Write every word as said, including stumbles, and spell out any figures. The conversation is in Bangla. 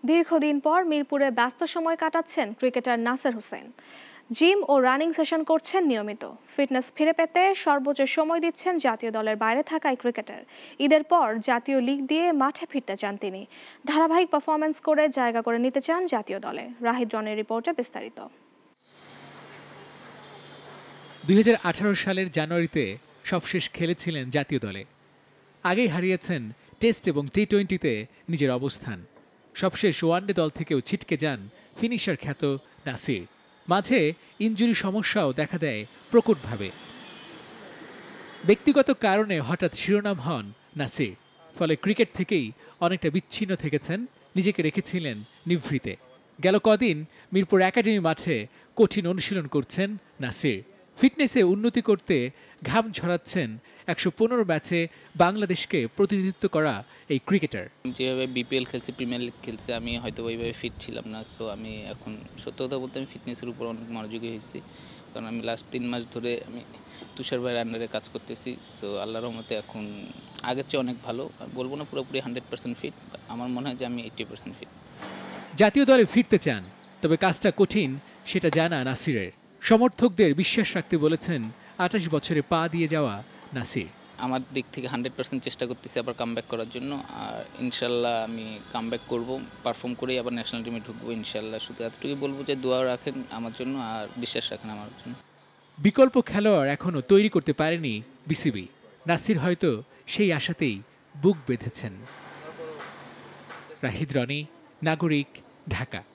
দীর্ঘদিন পর মিরপুরে ব্যস্ত সময় কাটাচ্ছেন ক্রিকেটার নাসের হোসেন। জিম ও রানিং সেশন করছেন নিয়মিত। ফিটনেস ফিরে পেতে সর্বোচ্চ সময় দিচ্ছেন জাতীয় দলের বাইরে থাকা এই ক্রিকেটার। ঈদের পর জাতীয় লিগ দিয়ে মাঠে ফিরতে চান তিনি। ধারাবাহিক পারফরম্যান্স করে জায়গা করে নিতে চান জাতীয় দলে। রাহিদ রনের রিপোর্টে বিস্তারিত। দুই হাজার আঠারো সালের জানুয়ারিতে সবশেষ খেলেছিলেন জাতীয় দলে। আগেই হারিয়েছেন টেস্ট এবং টি টোয়েন্টিতে নিজের অবস্থান। সবশেষ ওয়ানডে দল থেকেও ছিটকে যান ফিনিশার খ্যাত নাসির। মাঝে ইনজুরি সমস্যাও দেখা দেয় প্রকটভাবে। ব্যক্তিগত কারণে হঠাৎ শিরোনাম হন নাসির। ফলে ক্রিকেট থেকেই অনেকটা বিচ্ছিন্ন থেকেছেন, নিজেকে রেখেছিলেন নিভৃতে। গেল কদিন মিরপুর একাডেমি মাঠে কঠিন অনুশীলন করছেন নাসির। ফিটনেসে উন্নতি করতে ঘাম ঝরাচ্ছেন একশো পনেরো ম্যাচে বাংলাদেশকে প্রতিনিধিত্ব করা এই ক্রিকেটার। যেভাবে বিপিএল খেলছি, প্রিমিয়ার লিগ খেলছি, আমি হয়তো ওইভাবে ফিট ছিলাম না। সো আমি এখন সত্য কথা বলতে আমি ফিটনেসের উপর অনেক মনোযোগী হয়েছি, কারণ আমি লাস্ট তিন মাস ধরে আমি তুষার ভাইয়ের আন্ডারে কাজ করতেছি। সো আল্লাহর রহমতে এখন আগের চেয়ে অনেক ভালো। বলবো না পুরোপুরি হান্ড্রেড পার্সেন্ট ফিট, আমার মনে হয় যে আমি এইটি পার্সেন্ট ফিট। জাতীয় দলে ফিরতে চান, তবে কাজটা কঠিন সেটা জানা নাসিরের। সমর্থকদের বিশ্বাস রাখতে বলেছেন আঠাশ বছরে পা দিয়ে যাওয়া নাসির। আমার দিক থেকে হান্ড্রেড পার্সেন্ট চেষ্টা করতেছি আবার কামব্যাক করার জন্য, আর ইনশাল্লাহ আমি কামব্যাক করব, পারফর্ম করেই আবার ন্যাশনাল টিমে ঢুকবো ইনশাল্লাহ। শুধু এতটুকুই বলবো যে দোয়া রাখেন আমার জন্য আর বিশ্বাস রাখেন আমার জন্য। বিকল্প খেলোয়াড় এখনো তৈরি করতে পারেনি বিসিবি। নাসির হয়তো সেই আশাতেই বুক বেঁধেছেন। রাহিদ রনি, নাগরিক, ঢাকা।